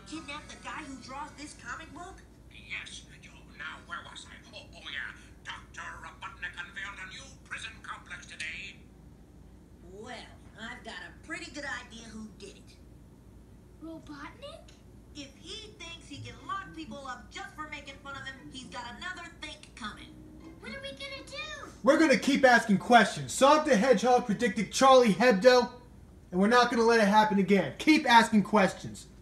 kidnap the guy who draws this comic book? Yes. Now, where was I? Oh yeah. Dr. Robotnik unveiled a new prison complex today. Well, I've got a pretty good idea who did it. Robotnik? If he thinks he can lock people up just for making fun of him, he's got another think coming. What are we gonna do? We're gonna keep asking questions. Sonic the Hedgehog predicted Charlie Hebdo, and we're not gonna let it happen again. Keep asking questions.